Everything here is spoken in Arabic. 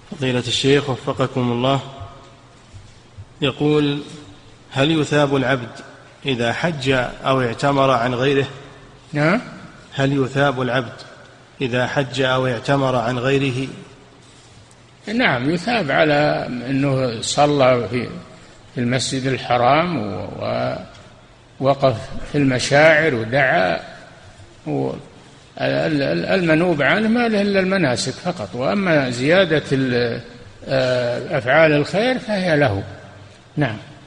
فضيلة الشيخ وفقكم الله، يقول: هل يثاب العبد إذا حج أو اعتمر عن غيره؟ نعم. هل يثاب العبد إذا حج أو اعتمر عن غيره؟ نعم، يثاب على أنه صلى في المسجد الحرام ووقف في المشاعر ودعا. المنوب عنه ما له إلا المناسك فقط، وأما زيادة أفعال الخير فهي له. نعم.